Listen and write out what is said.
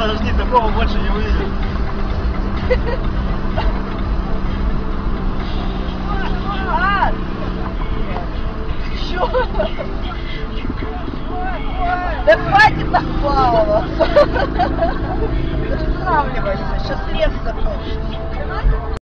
подожди, такого больше не увидишь. Чё? Да хватит так плавала. Останавливайся, сейчас резко кончится.